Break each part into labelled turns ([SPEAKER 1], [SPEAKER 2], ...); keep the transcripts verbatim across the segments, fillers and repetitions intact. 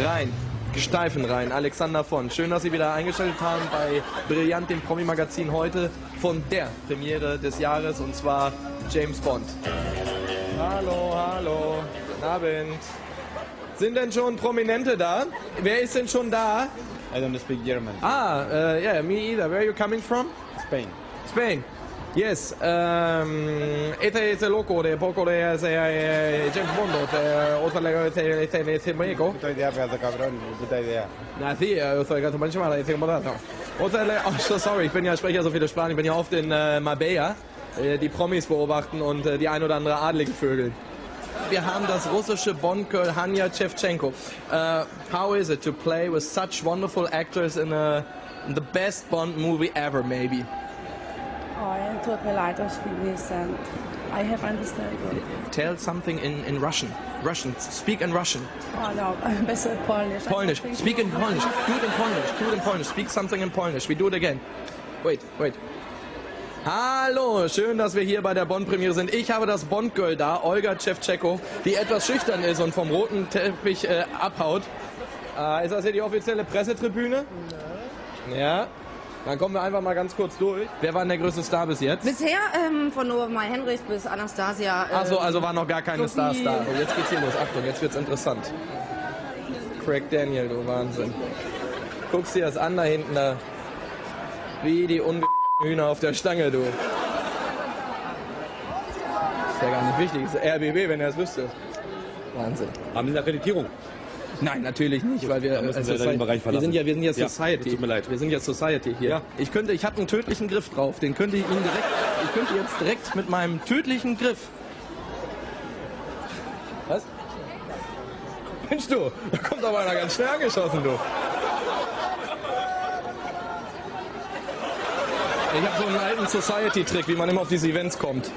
[SPEAKER 1] Rein. Steifen rein. Alexander von. Schön, dass Sie wieder eingeschaltet haben bei Brillant, dem Promi-Magazin heute von der Premiere des Jahres, und zwar James Bond. Hallo, hallo. Guten Abend. Sind denn schon Prominente da? Wer ist denn schon da?
[SPEAKER 2] I don't speak German.
[SPEAKER 1] Ah, uh, yeah, me either. Where are you coming from?
[SPEAKER 2] Spain.
[SPEAKER 1] Spain. Yes. Um, este es el loco de poco de eh, James Bond. Otra le dice México.
[SPEAKER 2] Puta idea, pedazo cabrón. Puta idea.
[SPEAKER 1] Na, sí, yo soy gato manchmal, dice Moderator. Otra le, oh, so sorry, ich bin ja Sprecher so viele Sprachen. Ich bin ja oft in äh, Marbella, äh, die Promis beobachten und äh, die ein oder andere adlige Vögel. Wir haben das russische Bond-Girl Hanya Shevchenko. Uh, how is it to play with such wonderful actors in, a, in the best Bond movie ever, maybe?
[SPEAKER 3] Oh, es tut mir leid, dass ich nicht and I have understood.
[SPEAKER 1] Tell something in, in Russian. Russian. Speak in Russian.
[SPEAKER 3] Oh no, besser Polnisch.
[SPEAKER 1] Polnisch. Speak in Polnisch. Do it in Polnisch. Do it in Polnisch. Speak something in Polnisch. We do it again. Wait, wait. Hallo, schön, dass wir hier bei der Bond-Premiere sind. Ich habe das Bond-Girl da, Olga Shevchenko, die etwas schüchtern ist und vom roten Teppich äh, abhaut. Äh, ist das hier die offizielle Pressetribüne? Nein. Ja. Dann kommen wir einfach mal ganz kurz durch. Wer war denn der größte Star bis jetzt?
[SPEAKER 4] Bisher ähm, von Norman Henrich bis Anastasia. Ähm,
[SPEAKER 1] Achso, also waren noch gar keine Stars
[SPEAKER 4] Sophie.
[SPEAKER 1] da. Und jetzt geht's hier los. Achtung, jetzt wird's interessant. Craig Daniel, du Wahnsinn. Guckst dir das an da hinten da. Wie die unge Hühner auf der Stange, du. Ist ja gar nicht wichtig. Das ist R B B, wenn er es wüsste. Wahnsinn.
[SPEAKER 5] Haben Sie eine Akkreditierung?
[SPEAKER 1] Nein, natürlich nicht, weil wir,
[SPEAKER 5] Dann müssen
[SPEAKER 1] äh,
[SPEAKER 5] wir
[SPEAKER 1] Soci-
[SPEAKER 5] den Bereich
[SPEAKER 1] wir
[SPEAKER 5] verlassen.
[SPEAKER 1] sind ja, wir sind ja
[SPEAKER 5] Ja,
[SPEAKER 1] Society.
[SPEAKER 5] tut mir leid.
[SPEAKER 1] Wir sind ja Society hier.
[SPEAKER 5] Ja.
[SPEAKER 1] Ich könnte, ich habe einen tödlichen Griff drauf. Den könnte ich Ihnen direkt, ich könnte jetzt direkt mit meinem tödlichen Griff. Was? Mensch du, da kommt aber einer ganz schnell angeschossen, du. Ich habe so einen alten Society-Trick, wie man immer auf diese Events kommt.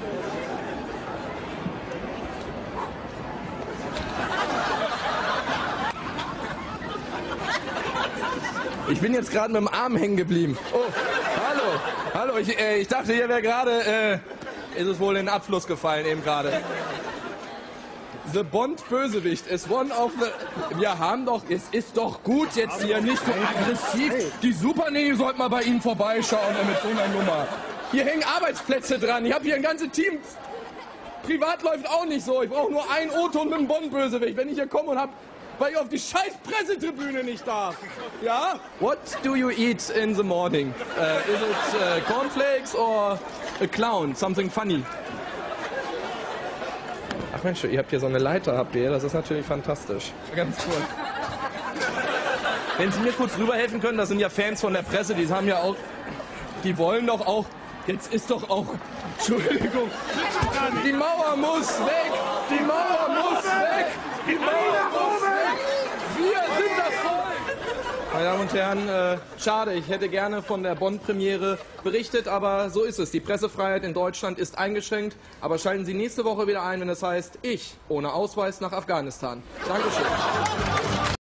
[SPEAKER 1] Ich bin jetzt gerade mit dem Arm hängen geblieben. Oh, hallo, hallo, ich, äh, ich dachte, hier wäre gerade, äh, ist es wohl in den Abfluss gefallen eben gerade. The Bond-Bösewicht ist one of the... Wir haben doch... Es ist doch gut jetzt hier, nicht so aggressiv. Die Supernähe sollte mal bei Ihnen vorbeischauen mit so einer Nummer. Hier hängen Arbeitsplätze dran. Ich habe hier ein ganzes Team. Privat läuft auch nicht so. Ich brauche nur einen O-Ton mit dem Bond-Bösewicht. Wenn ich hier komme und hab... Weil ich auf die scheiß Pressetribüne nicht darf. Ja? What do you eat in the morning? Uh, is it uh, cornflakes or a clown? Something funny? Ach Mensch, ihr habt hier so eine Leiter, habt ihr? Das ist natürlich fantastisch. Ganz cool. Wenn Sie mir kurz rüberhelfen können, das sind ja Fans von der Presse, die haben ja auch, die wollen doch auch, jetzt ist doch auch, Entschuldigung, die Mauer muss weg, die Mauer muss weg, die Mauer muss weg, wir sind das Volk. Meine Damen und Herren, äh, schade, ich hätte gerne von der Bond-Premiere berichtet, aber so ist es. Die Pressefreiheit in Deutschland ist eingeschränkt, aber schalten Sie nächste Woche wieder ein, wenn es heißt, ich ohne Ausweis nach Afghanistan. Dankeschön.